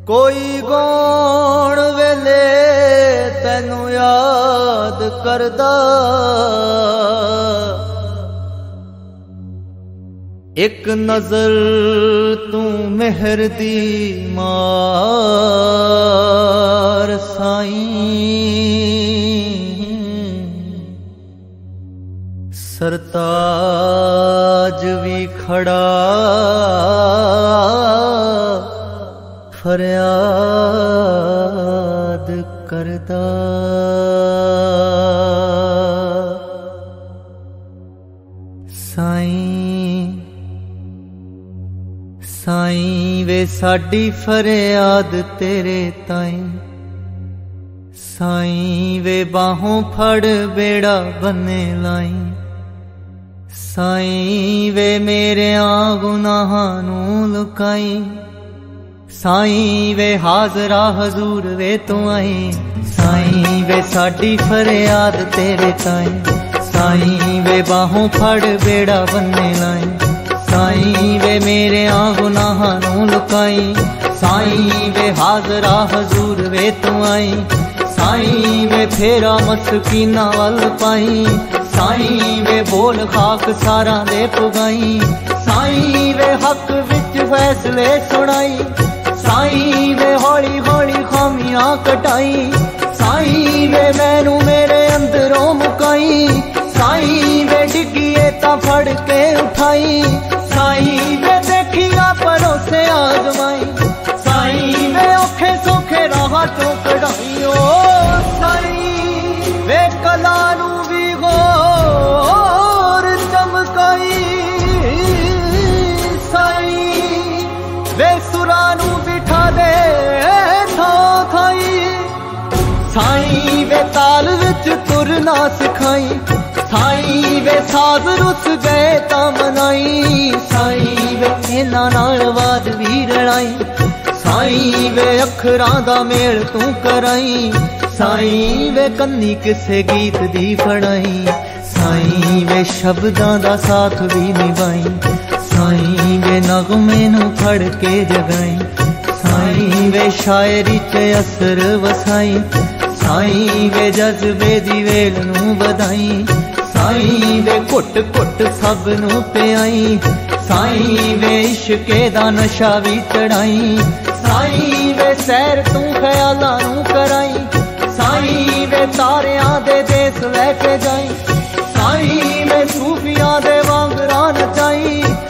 कोई गौण वेले तैनू याद करदा, एक नजर तू मेहर दी मार साईं। सरताज भी खड़ा फरियाद करदा। साईं साईं वे साडी फरियाद तेरे ताईं, साईं वे बाहों फड़ बेड़ा बन्ने लाई। साईं वे मेरे गुनाहां नू लुकाई, साईं वे हाजरा हजूर वे तू आई। साईं वे साडी फरियाद तेरे ताईं, साईं वे बाहों फड़ बेड़ा बन्ने लाई। साईं वे मेरे गुनाहां नू लुकाई, साईं वे हाजरा हजूर वे तू आई। साईं वे फेरा मस्कीना वल पाई, साईं वे बोल खाक सारा दे पुगाई। साईं वे हक विच फैसले सुनाई, साईं वे हौली हौली खामियां कटाई। साईं वे मैनू मेरे अंदरों मुकाई, साईं वे डिगिए ता फड़ के उठाई। साईं वे देखिया परोसे आजमाई, साईं वे औखे सौखे राह चों कढ़ाई। ओ साईं वे कला नू भी गौर चमकाई, साईं वे सुरा नू बिठा दे थां थाई। साईं वे ताल विच तुरना सिखाई, साईं वे साज रुस गए ता मनाई। साईं वे इन्हां नाल वाद भी रड़ाई, साईं वे अखरां दा मेल तू कराई। साईं वे कन्नी किसे गीत दी फड़ाई, साईं वे शब्दां दा साथ भी निभाई। साईं वे नगमे नू फड़ के जगाई, साईं वे शायरी च असर वसाई। साईं वे जज्बे दी वेल नू बधाई, साईं वे घुट घुट सब नू पियाई। साईं वे इश्के दा नशा भी चढ़ाई, साईं वे सैर तू ख्यालां नू कराई। साईं वे तारियां दे देस लैके जाई, साईं वे सूफियां दे वांगरा नचाई।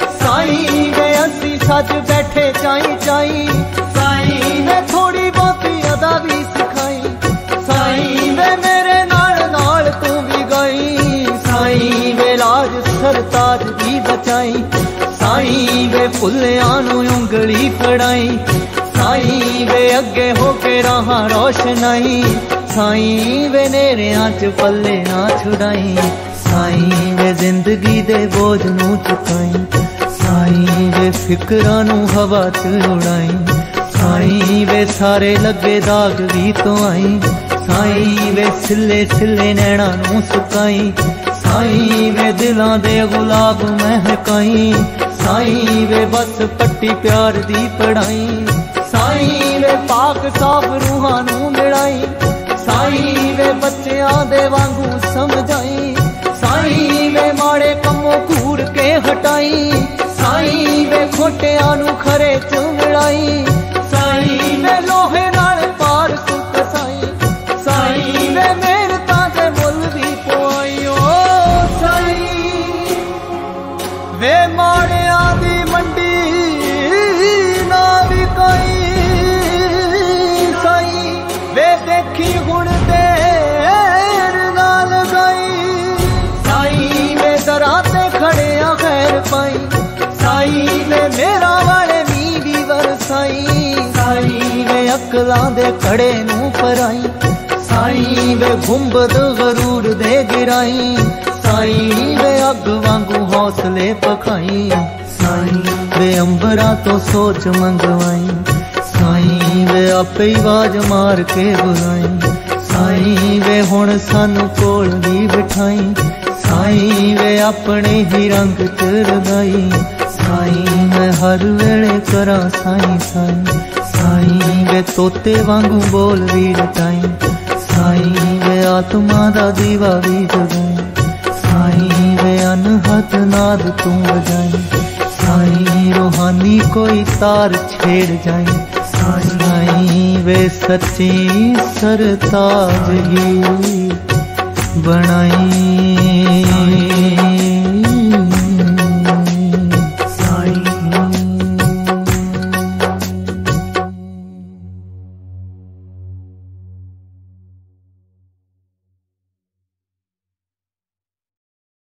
साईं वे असी सज बैठे चाई चाई, साईं वे थोड़ी बहुती अदा भी सिखाई। साईं वे मेरे नाल नाल तू भी गई, साईं वे लाज सरताज भी बचाई। साईं वे फुल्लियां नू उंगली फड़ाई, साईं वे अगे होके राह रोशनाई। साईं वे नेरियां च पल्ले ना छुड़ाई, साईं वे जिंदगी दे बोझ नू चुकाई। साईं वे फिकरां नू हवा च उड़ाई, साईं वे सारे लगे दाग भी तो आई। साईं वे सिले सिले नैणा नू सुकाई, साईं वे दिलां दे गुलाब महकाई। साईं वे बस पट्टी प्यार दी पढ़ाई, साईं वे पाक साफ रूहां नू मिलाई। साईं वे बच्चियां दे वांगू समझाई, साईं वे माड़े कम्मों घूर के हटाई। साईं वे खोटियां नू खरे च मिलाई, साईं वे लोहे नाल पार तू कसाई। साईं वे मेहनतां दे मुल भी पवाई। ओ साईं वे माड़ियां दी मंडी ना विकाई, साईं वे देखी हुण देर ना लगाई। साईं वे दरां ते खड़े खैर पाई, साईं वे मेरा वाले नी भी वरसाई। साईं वे अकलां दे खड़े नू पराई, साईं वे गुंबद गरूर दे गिराई। साईं वे अग वांगू हौसले पखाई, साईं वे अंबरा तो सोच मंगवाई। साईं वे आपे ही आवाज मार के बुलाई, साईं वे हुण सानू कोल भी बिठाई। साईं वे अपने ही रंग च रंगाई, साईं मैं हर वेले करा साईं साईं। साईं वे तोते वांगू बोल भी रटाई, साईं वे आत्मा दा दीवा भी जगाई, साईं वे अनहद नाद तू बजाई, साईं रूहानी कोई तार छेड़ जाई, साईं वे सच्ची सरताज ही बनाई।